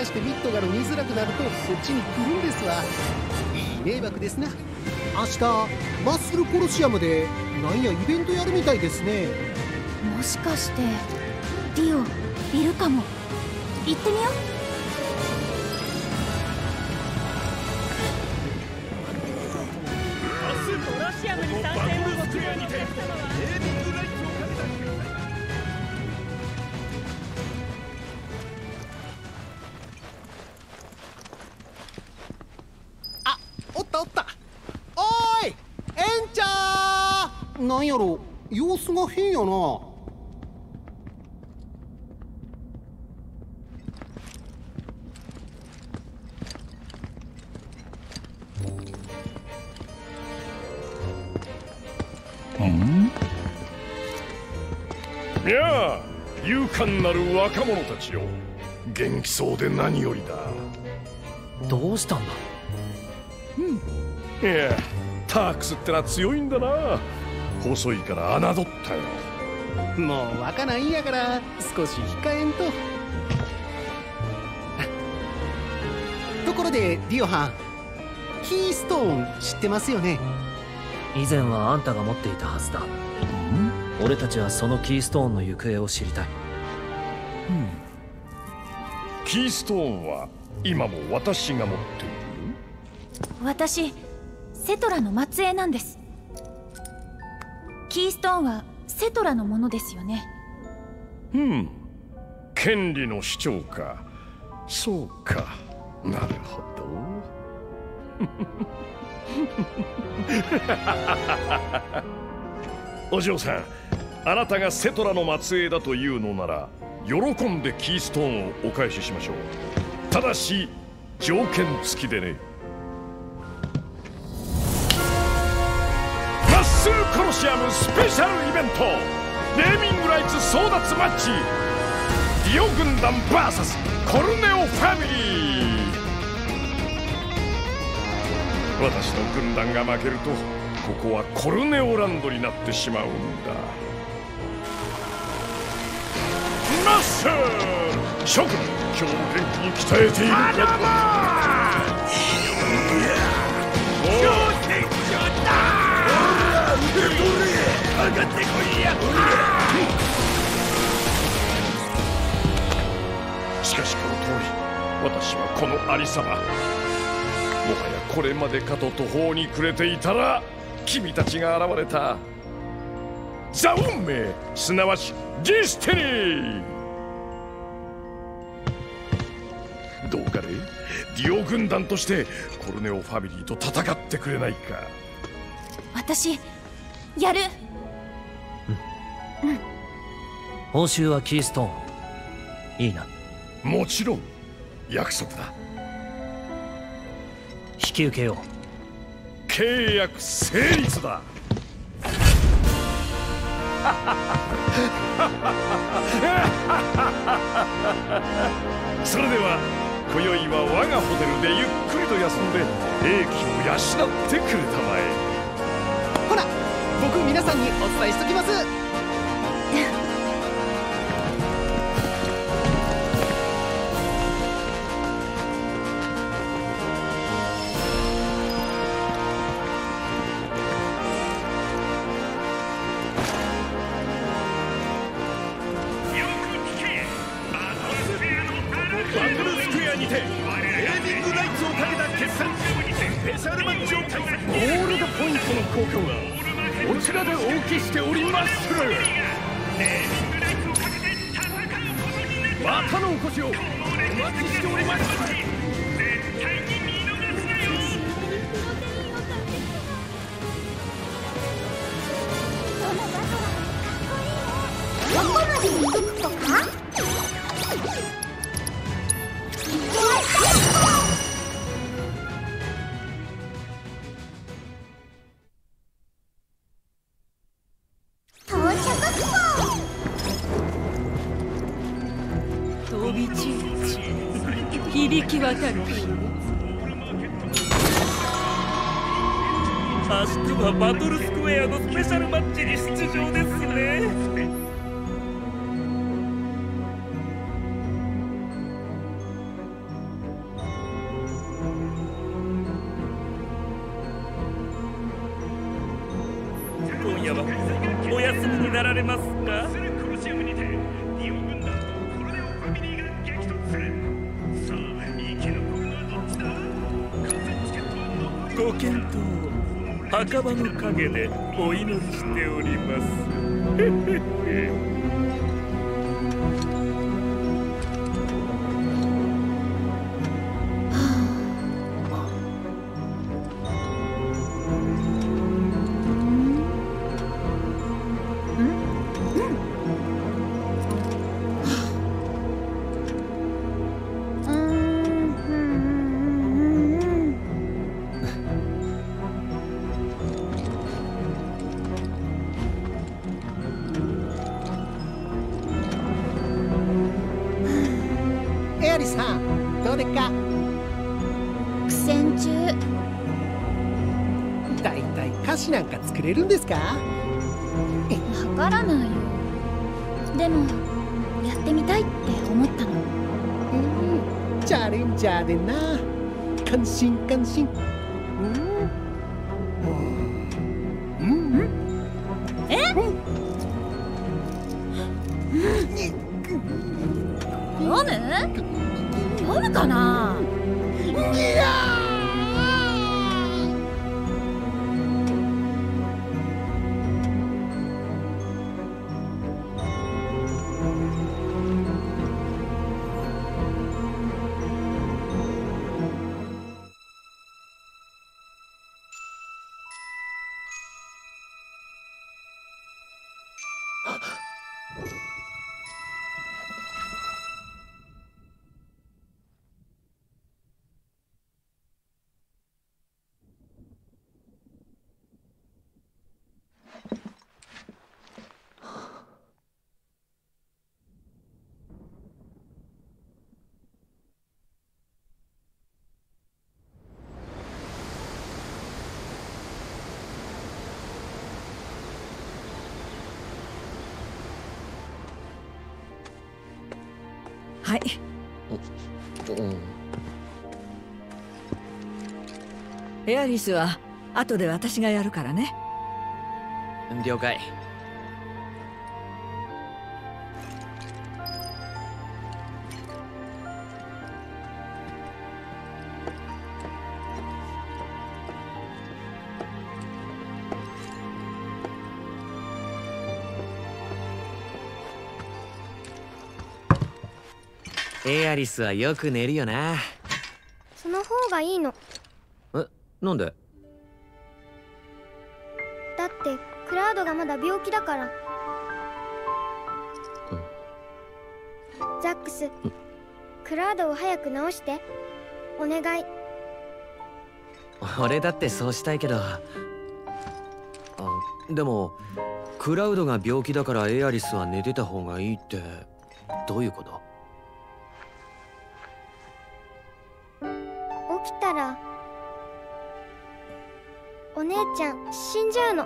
かしてミッドが見づらくなるとこっちに来るんですわ。いい迷惑ですな。明日マッスルコロシアムでなんやイベントやるみたいですね。 もしかしてディオいるかも。行ってみよう。 コロシアムに参戦をご希望にてあ、おったおった。おーいエンチャー。なんやろ様子が変やな。 いやあ、勇敢なる若者たちよ。元気そうで何よりだ。 どうしたんだ。 いや、タークスってのは強いんだな。細いから侮ったよ。 もう若ないんやから少し控えんと。ところでディオはん、キーストーン知ってますよね。 以前はあんたが持っていたはずだ。俺たちはそのキーストーンの行方を知りたい。 キーストーンは今も私が持っている。 私セトラの末裔なんです。キーストーンはセトラのものですよね。 権利の主張か。そうか、なるほど。お嬢さん、あなたがセトラの末裔だというのなら喜んでキーストーンをお返ししましょう。ただし条件付きでね。マッスルコロシアムスペシャルイベント、ネーミングライツ争奪マッチ、ディオ軍団 VS コルネオファミリー。私の軍団が負けるとここはコルネオランドになってしまうんだ。マッスル諸君、今日も元気に鍛えているか。上がってこいや。しかしこの通り、私はこのありさま、もはやこれまでかと途方に暮れていたら君たちが現れた。ザ運命、すなわちディスティニー。どうかね、ディオ軍団としてコルネオファミリーと戦ってくれないか。 私やる。 報酬はキーストーン。いいな。 もちろん約束だ。 引き受けよう。 契約成立だ。それでは今宵は我がホテルでゆっくりと休んで英気を養ってくれたまえ。 ほら僕皆さんにお伝えしときます。 バトルスクエアにてネーミングライツをかけた決戦スペシャルマッチを開催。ゴールドポイントの効果はこちらでお受けしておりまする。またのお越しをお待ちしております。 どこまで行くとか。 飛び散る響き渡る。明日はバトルスクエアのスペシャルマッチに出場ですね。 今夜はお休みになられますか？ご健闘墓場の陰でお祈りしております。 エアリスさん、どうでっか？ 苦戦中。 だいたい歌詞なんか作れるんですか？ わからないよ。でもやってみたいって思ったの。 チャレンジャーでな。感心感心。 飲むかな？ はい。エアリスは後で私がやるからね。 了解。エアリスはよく寝るよな。 その方がいいの。 え、なんで？ だってクラウドがまだ病気だから。ザックス、クラウドを早く治してお願い。 俺だってそうしたいけど。でもクラウドが病気だからエアリスは寝てた方がいいってどういうこと？ 起きたらお姉ちゃん死んじゃうの。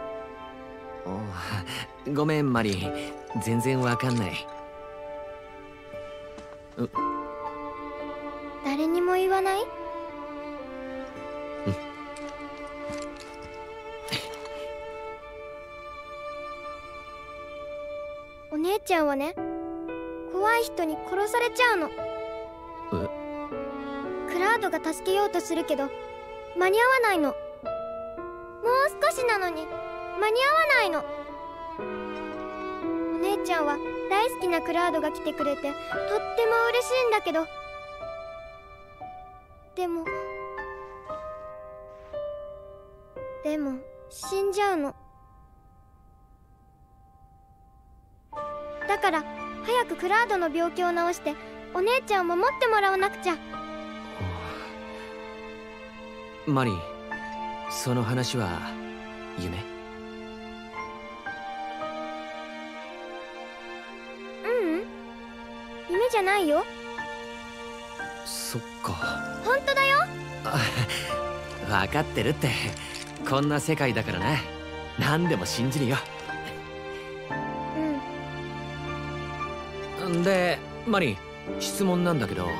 ごめんマリー、全然わかんない。 誰にも言わない？お姉ちゃんはね、怖い人に殺されちゃうの。クラウドが助けようとするけど間に合わないの。もう少しなのに間に合わないの。お姉ちゃんは大好きなクラウドが来てくれてとっても嬉しいんだけど、でも死んじゃうの。だから早くクラウドの病気を治してお姉ちゃんを守ってもらわなくちゃ。 マリー、その話は夢？ 夢じゃないよ。 そっか。 本当だよ。 分かってるって。こんな世界だからな。何でも信じるよ。で、マリー、質問なんだけど、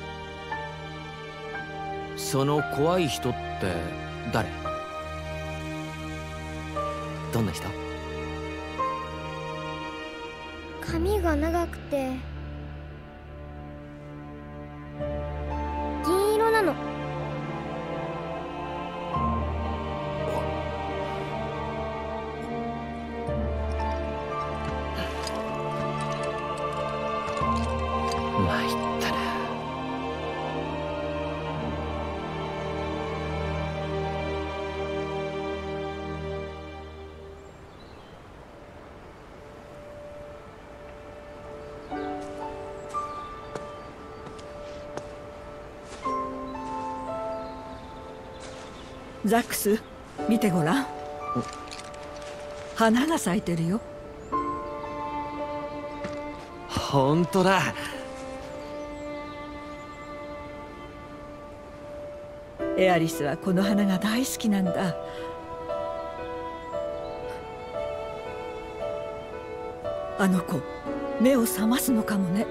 その怖い人って誰？どんな人？ 髪が長くて銀色なの。 参ったな。 ザックス、見てごらん。花が咲いてるよ。 本当だ。 エアリスはこの花が大好きなんだ。あの子、目を覚ますのかもね。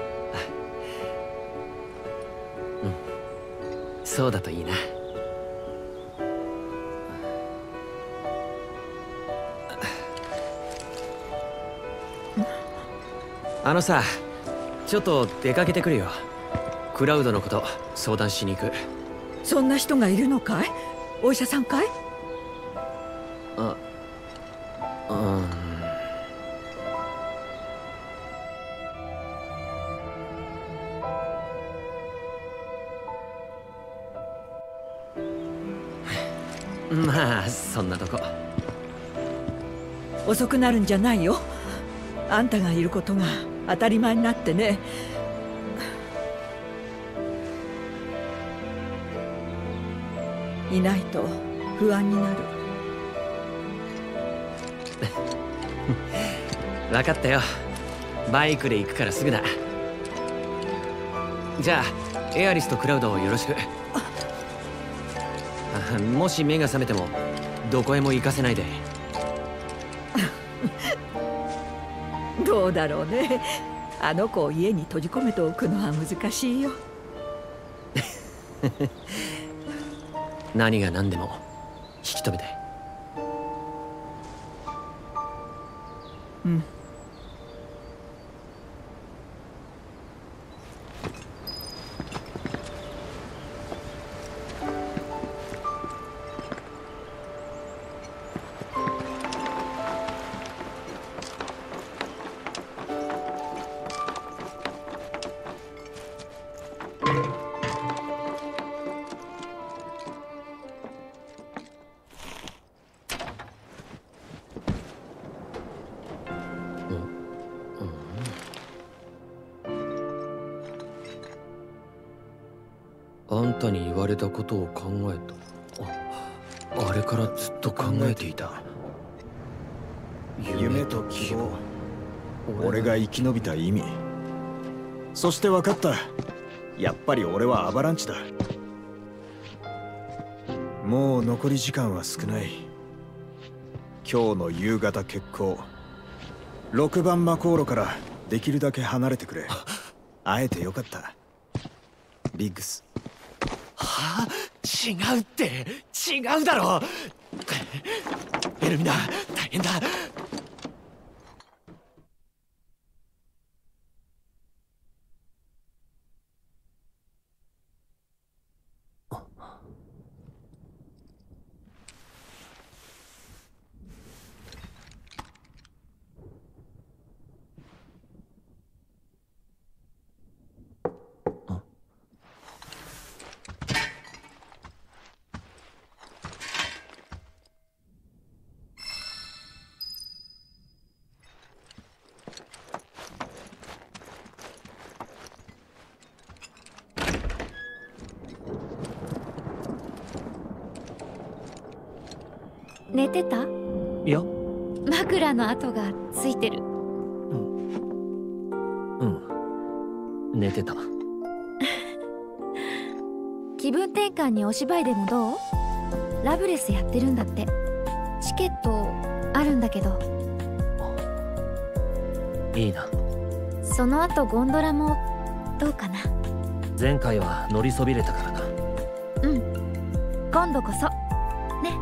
そうだといいな。あのさ、ちょっと出かけてくるよ。クラウドのこと相談しに行く。 そんな人がいるのかい？お医者さんかい？ まあそんなとこ。 遅くなるんじゃないよ。あんたがいることが当たり前になってね。いないと不安になる。 分かったよ。バイクで行くからすぐだ。じゃあエアリスとクラウドをよろしく。もし目が覚めてもどこへも行かせないで。 どうだろうね。あの子を家に閉じ込めておくのは難しいよ。 何が何でも引き止めて。 うん。 あんたに言われたことを考えた。あれからずっと考えていた。 夢と希望、俺が生き延びた意味。そして分かった。やっぱり俺はアバランチだ。もう残り時間は少ない。今日の夕方決行。6番魔航路からできるだけ離れてくれ。会えてよかった、ビッグス。 はあ、違うって違うだろ。エルミナ、大変だ。 寝てた？ いや、 枕の跡がついてる。 寝てた。 気分転換にお芝居でもどう？ラブレスやってるんだって。チケットあるんだけど。 いいな。 その後ゴンドラもどうかな。 前回は乗りそびれたからな。 うん、今度こそね。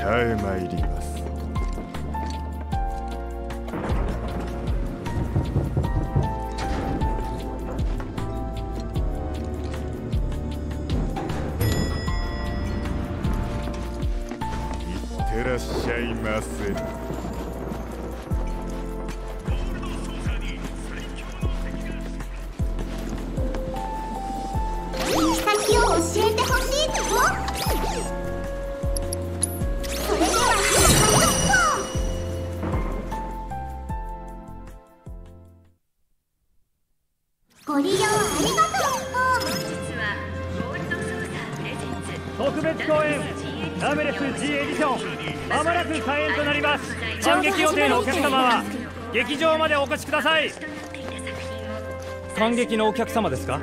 え参ります。いってらっしゃいませ。 先を教えてほしいと。それではご利用ありがとう。 特別公演ラムレス G エディション、まもなく開演となります。観劇予定のお客様は劇場までお越しください。観劇のお客様ですか？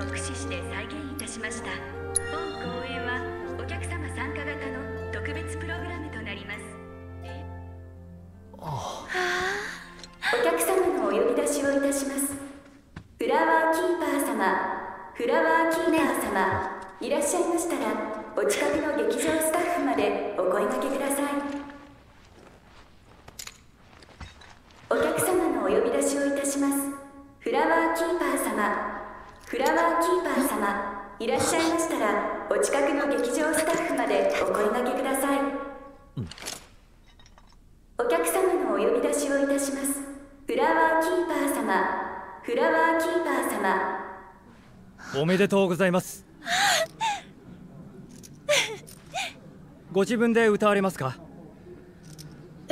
お客様のお呼び出しをいたします。フラワーキーパー様、フラワーキーパー様、いらっしゃいましたらお近くの劇場スタッフまでお声掛けください。お客様のお呼び出しをいたします。フラワーキーパー様、フラワーキーパー様、いらっしゃいましたらお近くの劇場スタッフまでお声掛けください。お客様のお呼び出しをいたします。フラワーキーパー様、フラワーキーパー様。 おめでとうございます。ご自分で歌われますか？ え？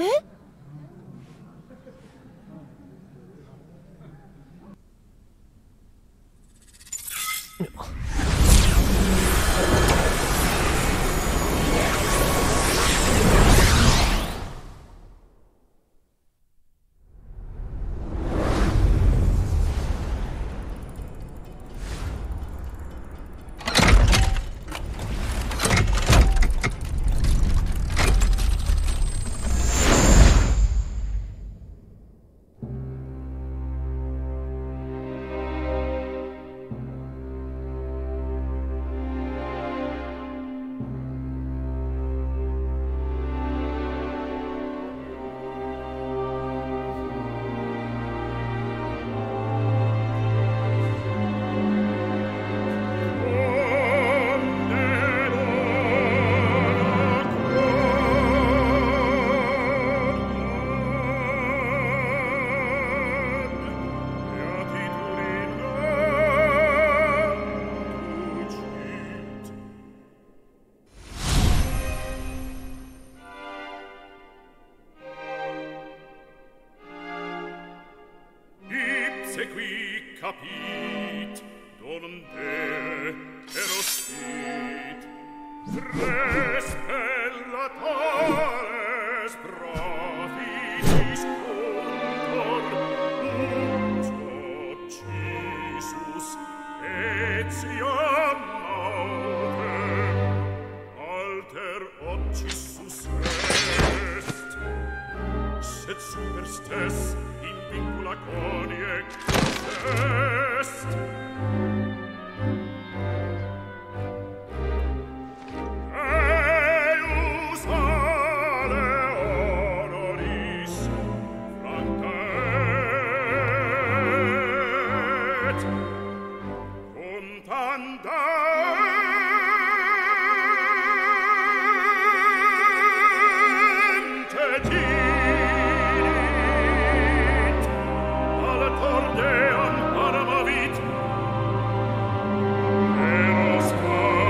Deam, Paramavit, Eros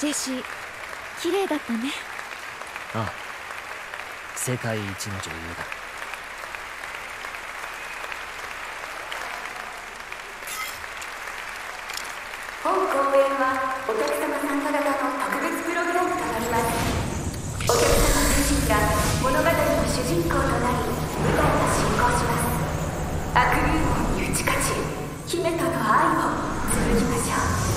ジェシー、綺麗だったね。 ああ、世界一の女優だ。 本公演はお客様参加型の特別プログラムとなります。お客様自身が物語の主人公となり舞台が進行します。悪霊門に打ち勝ち、姫との愛を紡ぎましょう。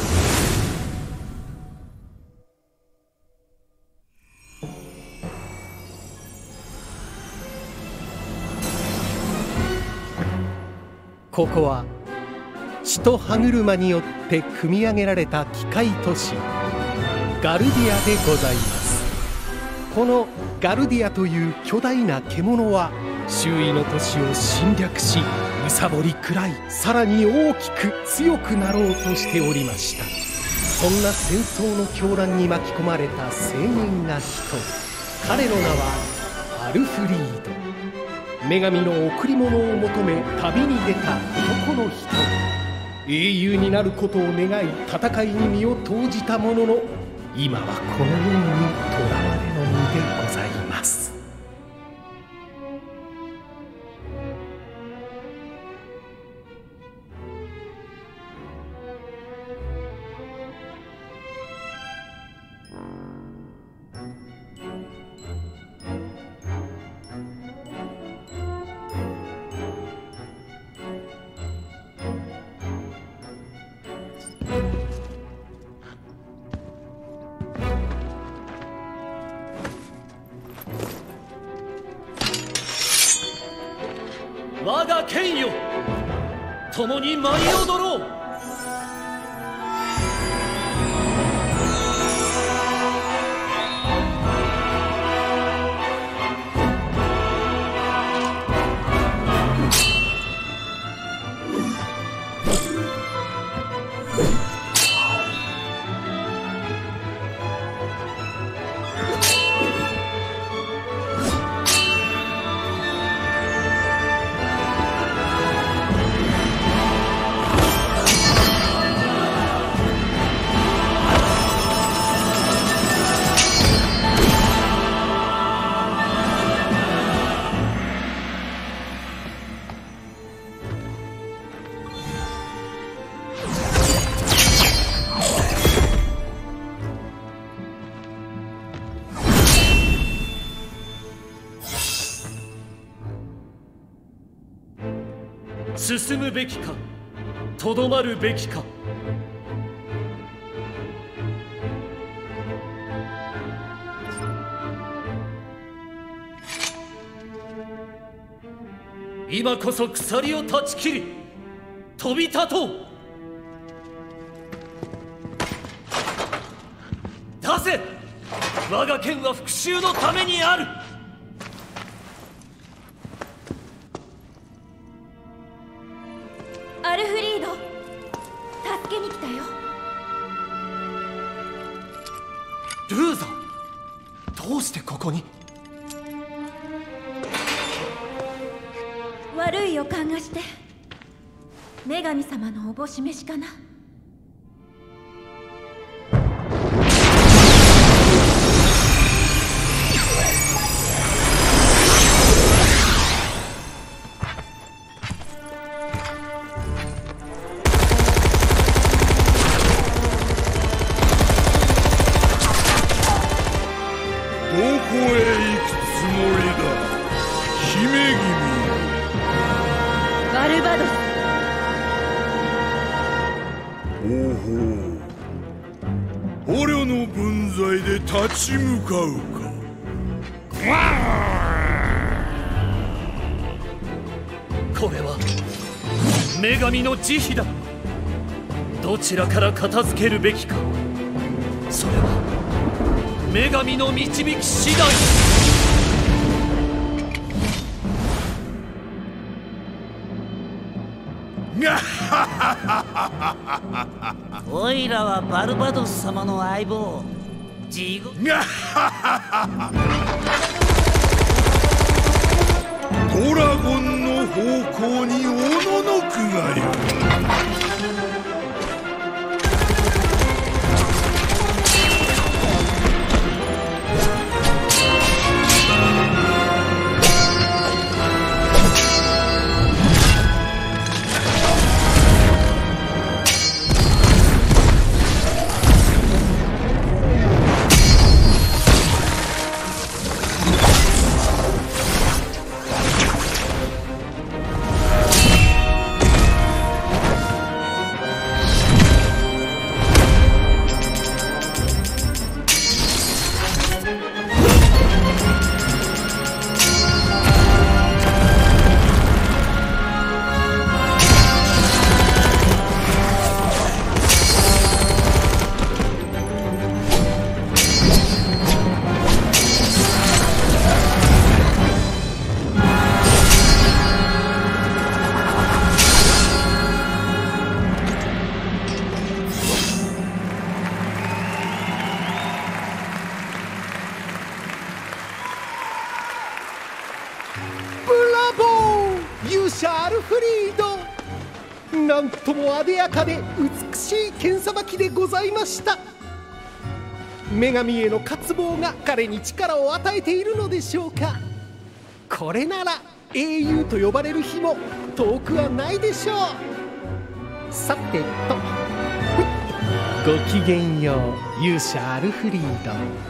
ここは血と歯車によって組み上げられた機械都市ガルディアでございます。このガルディアという巨大な獣は周囲の都市を侵略し、貪り食らい、さらに大きく強くなろうとしておりました。そんな戦争の狂乱に巻き込まれた青年が一人、彼の名はアルフリード。女神の贈り物を求め旅に出た男の一人、英雄になることを願い戦いに身を投じたものの、今はこのように囚われの身でございます。 我が剣よ、共に舞い踊ろう。進むべきか、とどまるべきか。今こそ鎖を断ち切り飛び立とう。出せ、我が剣は復讐のためにある。 アルフリード、助けに来たよ。 ルーザ、どうしてここに？ 悪い予感がして女神様のおぼし飯かな。 どこへ行くつもりだ、姫君。 バルバドス。 ほうほう、捕虜の分際で立ち向かうか。 これは女神の慈悲だ。どちらから片付けるべきか、それは女神の導き次第。 おいらはバルバドス様の相棒ジゴ。 ドラゴンの方向におののくがよ。 なんとも艶やかで美しい剣さばきでございました。女神への渇望が彼に力を与えているのでしょうか。これなら英雄と呼ばれる日も遠くはないでしょう。さてと、ごきげんよう勇者アルフリード。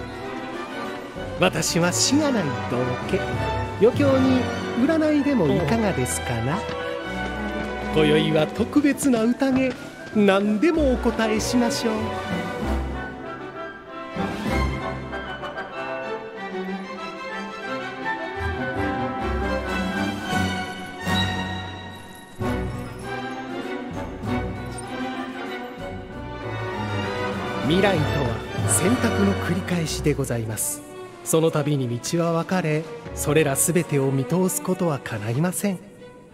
私はしがない道家。余興に占いでもいかがですかな。今宵は特別な宴、何でもお答えしましょう。未来とは選択の繰り返しでございます。その度に道は分かれ、それら全てを見通すことはかないません。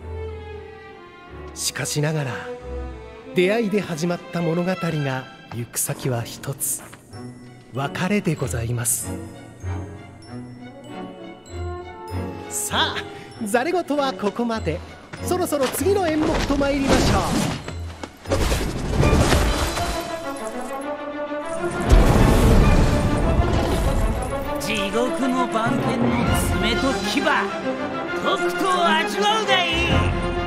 しかしながら出会いで始まった物語が行く先は一つ、別れでございます。さあ、ざれ言はここまで。そろそろ次の演目と参りましょう。 地獄の番犬の爪と牙、とくと味わうがいい。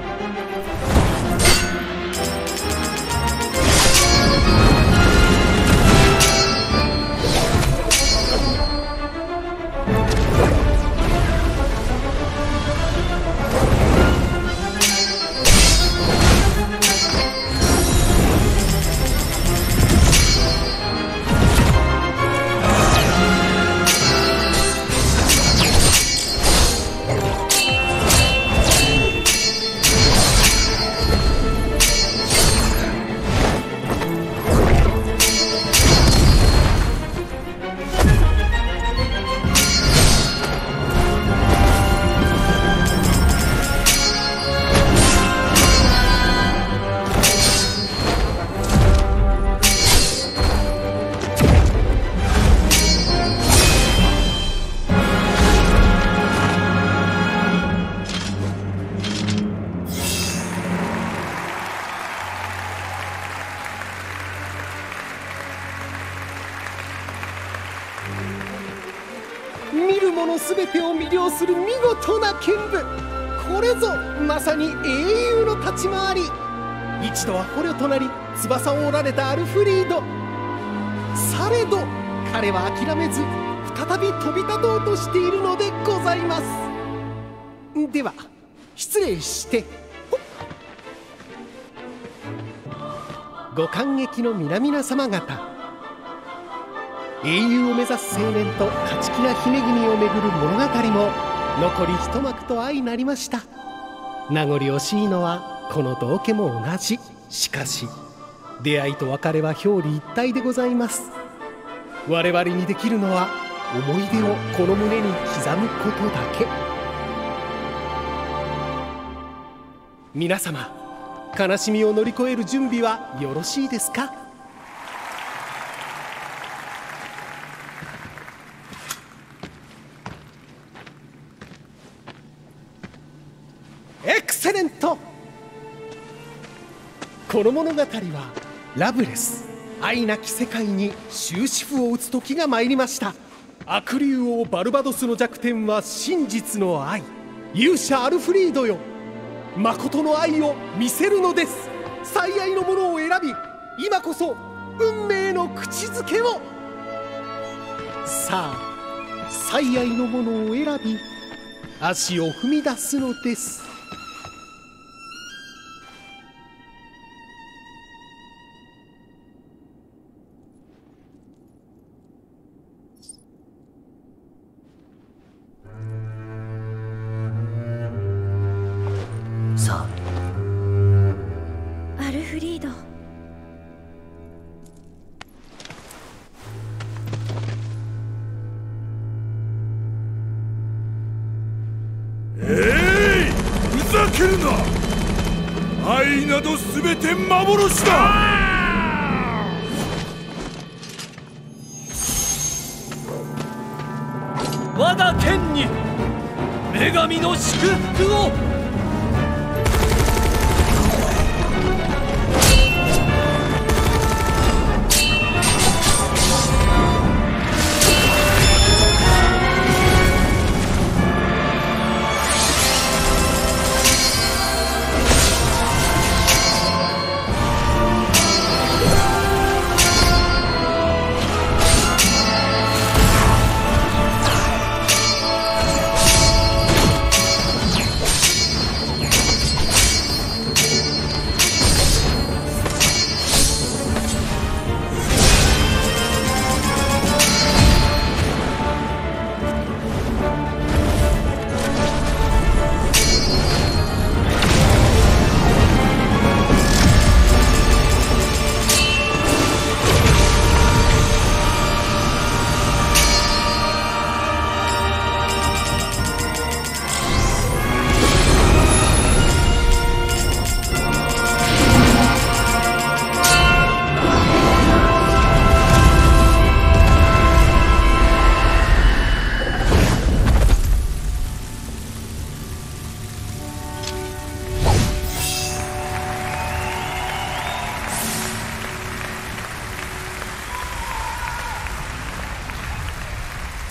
見る者すべてを魅了する見事な剣舞。これぞまさに英雄の立ち回り。一度は捕虜となり翼を折られたアルフリード。されど彼は諦めず再び飛び立とうとしているのでございます。では失礼して。ご感激の皆々様方、英雄を目指す青年と勝ち気な姫君をめぐる物語も残り一幕と相なりました。名残惜しいのはこの道家も同じ。しかし出会いと別れは表裏一体でございます。我々にできるのは思い出をこの胸に刻むことだけ。皆様、悲しみを乗り越える準備はよろしいですか。エクセレント。この物語はラブレス、愛なき世界に終止符を打つ時が参りました。悪竜王バルバドスの弱点は真実の愛。勇者アルフリードよ、誠の愛を見せるのです。最愛のものを選び、今こそ運命の口づけを。さあ、最愛のものを選び足を踏み出すのです。 さアルフリード。 ふざけるな。愛などすべて幻だ。 我が剣に女神の祝福を。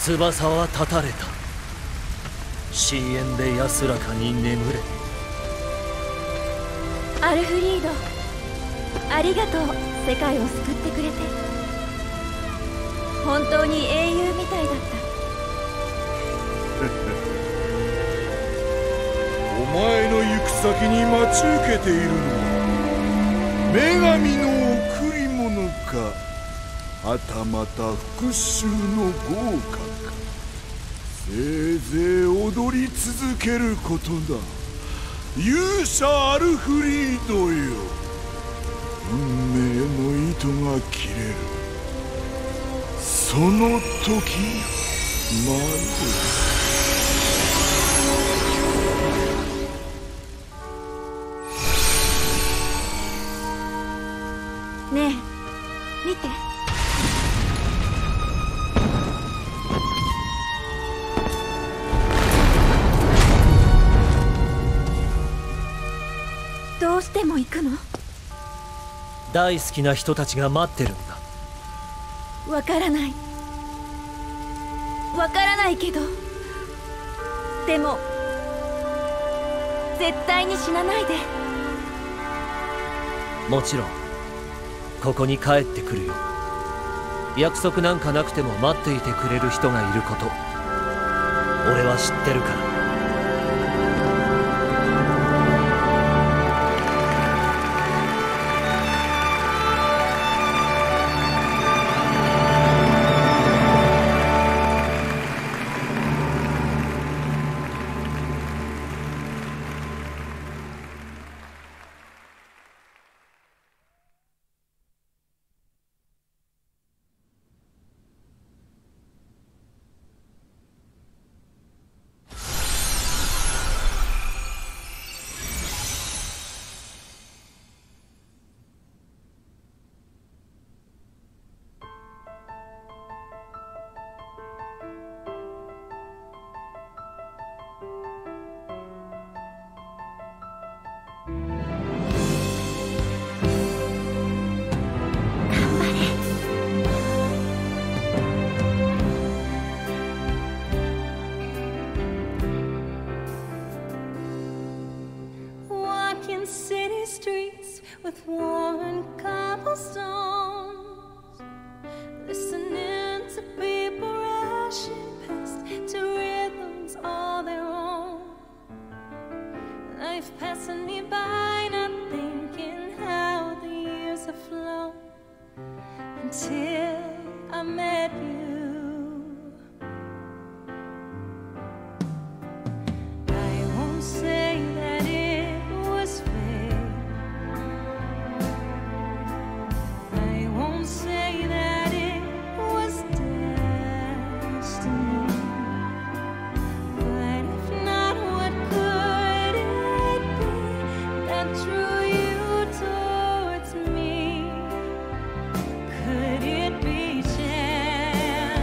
翼は断たれた。深淵で安らかに眠れ。 アルフリード、ありがとう。世界を救ってくれて本当に英雄みたいだった。 お前の行く先に待ち受けているのは女神の贈り物か、はたまた復讐の豪華か。せいぜい踊り続けることだ、勇者アルフリードよ。運命の糸が切れる、その時まで。ねえ、見て。どうしても行くの？ 大好きな人たちが待ってるんだ。 わからない。わからないけど、でも絶対に死なないで。 もちろんここに帰ってくるよ。約束なんかなくても待っていてくれる人がいること、俺は知ってるから。 With worn cobblestones, listening to people rushing past to rhythms all their own. Life passing me by, not thinking how the years have flown until I met you. I won't say that it was fair. Say that it was destiny, but if not, what could it be that drew you towards me? Could it be chance?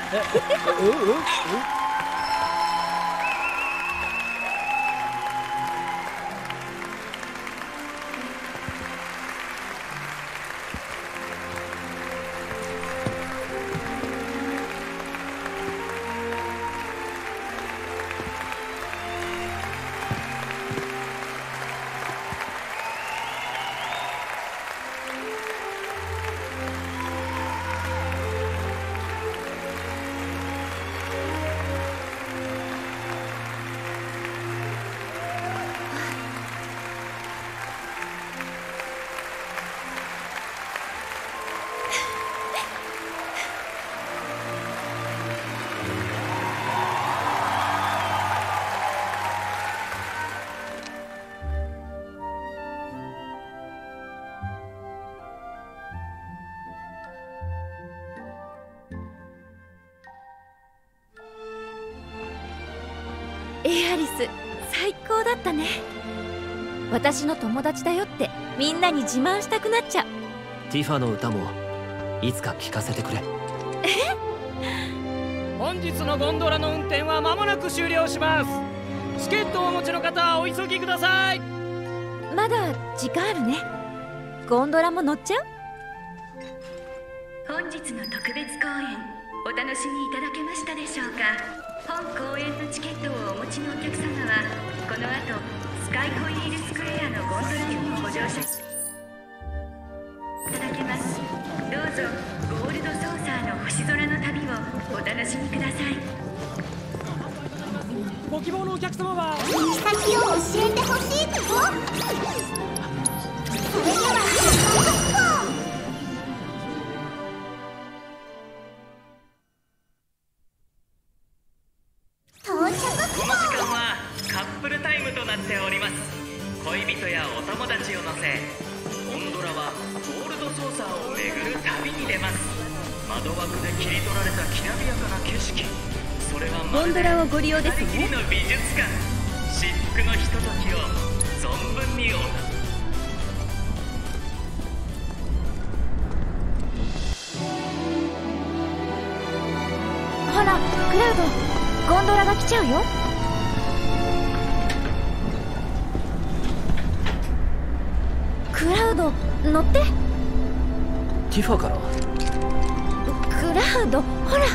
エアリス、最高だったね。私の友達だよってみんなに自慢したくなっちゃう。 ティファの歌もいつか聴かせてくれ。 本日のゴンドラの運転は間もなく終了します。チケットをお持ちの方はお急ぎください。 まだ時間あるね。ゴンドラも乗っちゃう？ 本日の特別公演お楽しみいただけましたでしょうか。本公演のチケットをお持ちのお客様はこの後スカイホイールスクエアのゴンドラにもご乗車いただけます。どうぞゴールドソーサーの星空の旅をお楽しみください。 ご希望のお客様は行き先を教えてほしいと。それではこの時間はカップルタイムとなっております。恋人やお友達を乗せゴンドラはゴールドソーサーを巡る旅に出ます。窓枠で切り取られたきらびやかな景色、それはまるでゴンドラをご利用ですね。 二人きりの美術館、至福のひとときを存分にほら、クラウド、ゴンドラが来ちゃうよ。クラウド、乗って。 ティファから？ クラウド、ほら。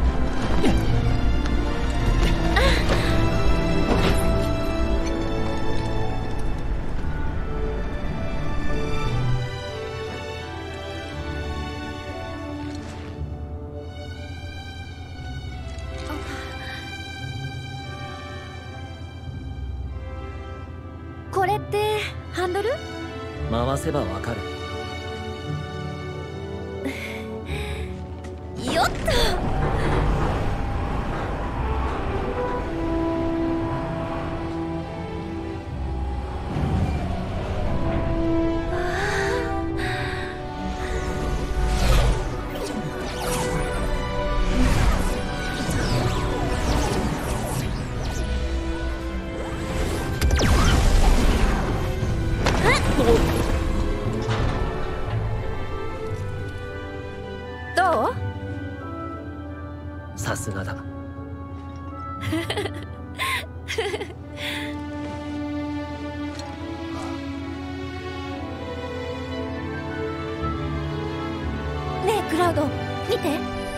これってハンドル？ 回せばわかる。 よっと。どう？ さすがだ。 ねえクラウド、見て。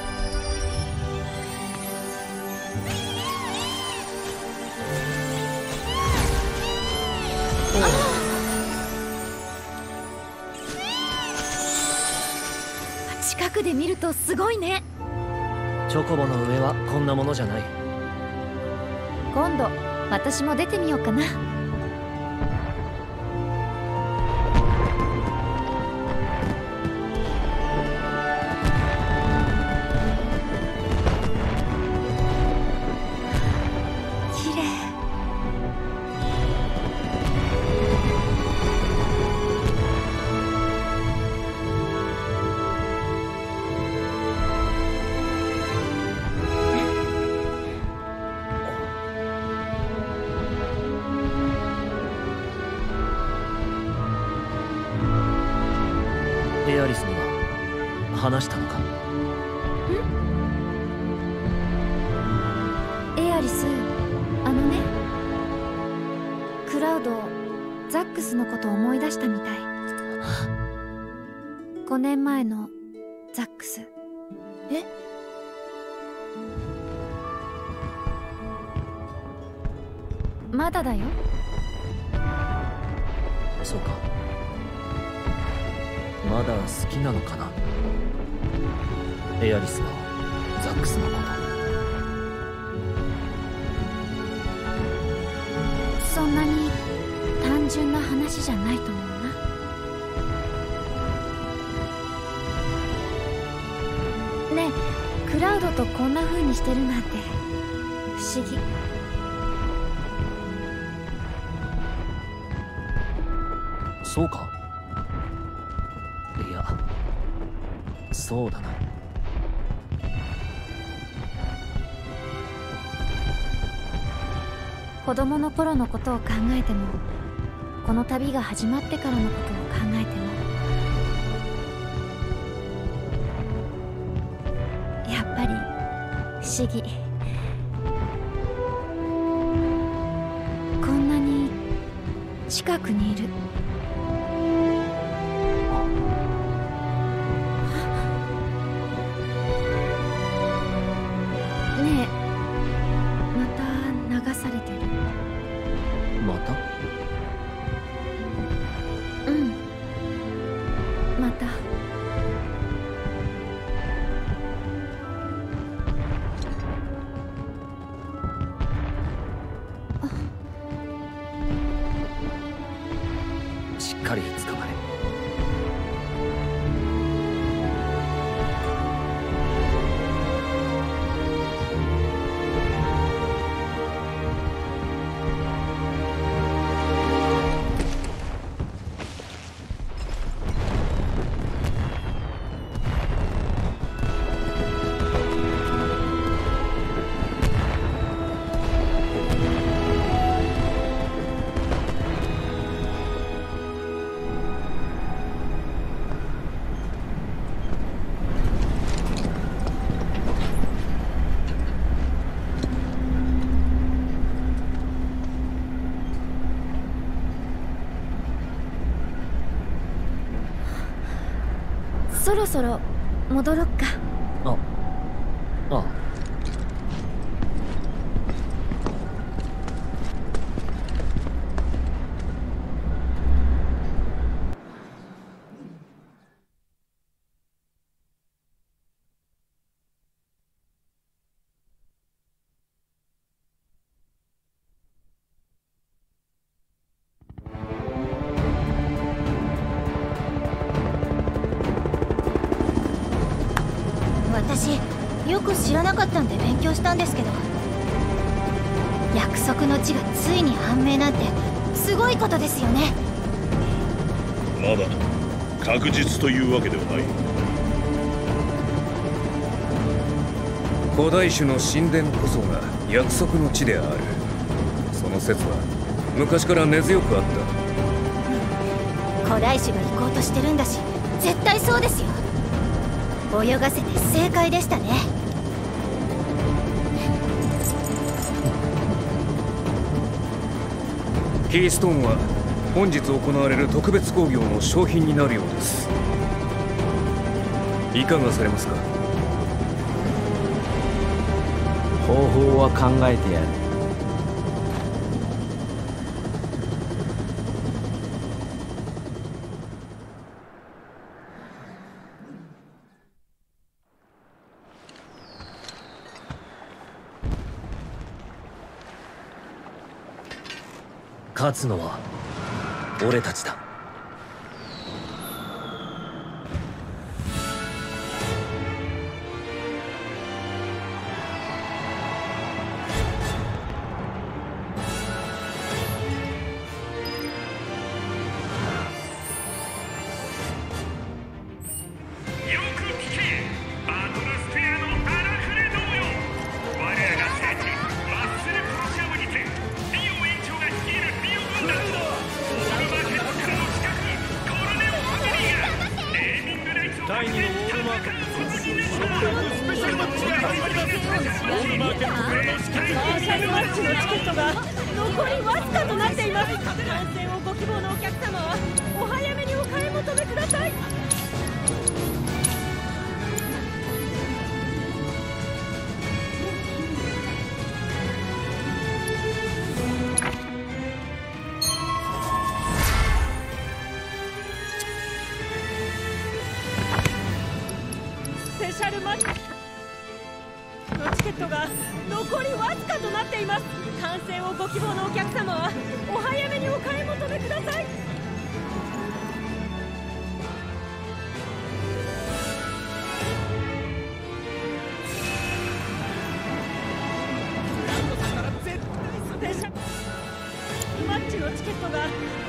近くで見るとすごいね。 チョコボの上はこんなものじゃない。 今度私も出てみようかな。綺麗。 エアリスには話したのか？ リス、あのね、クラウド、ザックスのことを思い出したみたい。5年前のザックス。 え？ まだだよ。 そうか。まだ好きなのかな、エアリスはザックスのこと。 そんなに単純な話じゃないと思うな。ねえ、クラウドとこんな風にしてるなんて不思議。 そうか。いや、そうだな。 子供の頃のことを考えても、この旅が始まってからのことを考えても、やっぱり不思議。こんなに近くにいる。ねえ、また流されてる。 また？ うん、また。 しっかり捕まれ。 そろそろ戻ろっか。 ああ。 私よく知らなかったんで勉強したんですけど、約束の地がついに判明なんてすごいことですよね。 まだ確実というわけではない。 古代種の神殿こそが約束の地である。その説は昔から根強くあった。 古代種が行こうとしてるんだし、絶対そうですよ。泳がせて正解でしたね。 キーストーンは本日行われる特別興行の商品になるようです。いかがされますか？ 方法は考えてやる。 勝つのは俺たちだ。 リオ園長が率いるリオ軍団、オールマーケットからのトが残りわずかとなっています。観戦をご希望のお客様はお早めにお買い求めください。スペシャルマッチのチケットが残りわずかとなっています。観戦をご希望のお客様はお早めにお買い求めください。スペシャルマッチのチケットが